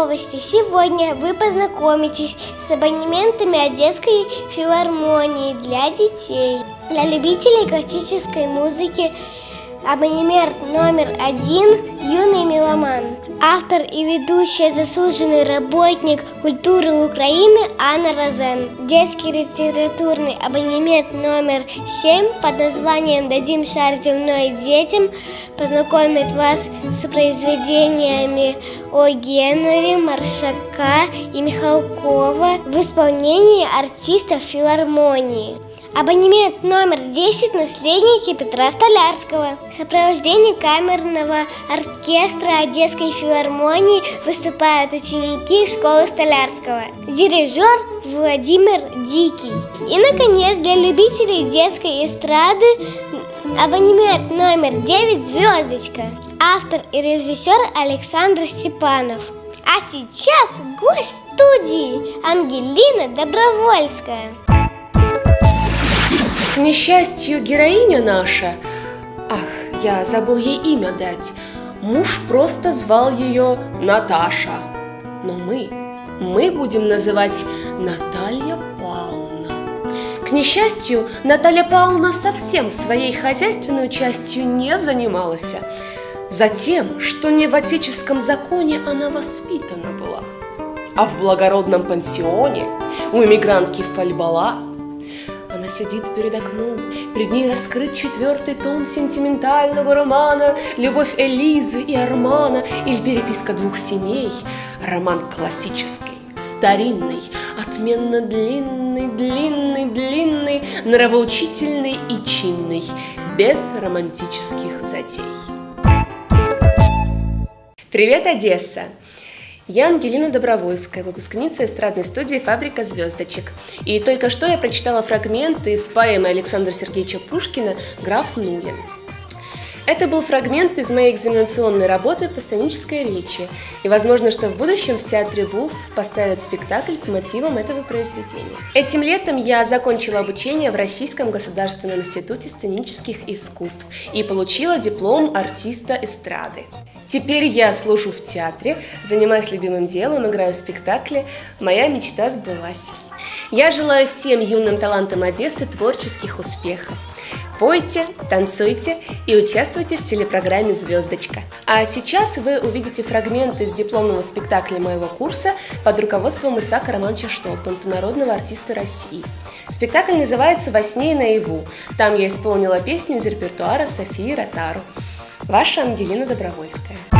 новости. Сегодня вы познакомитесь с абонементами Одесской филармонии для детей. Для любителей классической музыки абонемент номер 1 «Юный меломан». Автор и ведущая, заслуженный работник культуры Украины Анна Розен. Детский литературный абонемент номер 7 под названием «Дадим шар земной детям» познакомит вас с произведениями о Генри, Маршака и Михалкова в исполнении артистов филармонии. Абонемент номер 10 «Наследники Петра Столярского». В сопровождении камерного оркестра Одесской филармонии выступают ученики школы Столярского. Дирижер Владимир Дикий. И, наконец, для любителей детской эстрады абонемент номер 9 «Звездочка». Автор и режиссер Александр Степанов. А сейчас гость студии Ангелина Добровольская. К несчастью, героиня наша, я забыл ей имя дать, муж просто звал ее Наташа, но мы будем называть Наталья Павловна. К несчастью, Наталья Павловна совсем своей хозяйственной частью не занималась, затем, что не в отеческом законе она воспитана была, а в благородном пансионе у эмигрантки Фальбала. Она сидит перед окном, перед ней раскрыт 4-й том сентиментального романа «Любовь Элизы и Армана» или переписка двух семей. Роман классический, старинный, отменно длинный, нравоучительный и чинный, без романтических затей. Привет, Одесса! Я Ангелина Добровольская, выпускница эстрадной студии «Фабрика звездочек». И только что я прочитала фрагмент из поэмы Александра Сергеевича Пушкина «Граф Нулин». Это был фрагмент из моей экзаменационной работы по сценической речи. И возможно, что в будущем в театре БУФ поставят спектакль по мотивам этого произведения. Этим летом я закончила обучение в Российском государственном институте сценических искусств и получила диплом артиста эстрады. Теперь я служу в театре, занимаюсь любимым делом, играю в спектакле. Моя мечта сбылась. Я желаю всем юным талантам Одессы творческих успехов. Пойте, танцуйте и участвуйте в телепрограмме «Звездочка». А сейчас вы увидите фрагмент из дипломного спектакля моего курса под руководством Исаака Романовича Штолпанта, народного артиста России. Спектакль называется «Во сне и наяву». Там я исполнила песни из репертуара Софии Ротару. Ваша Ангелина Добровольская.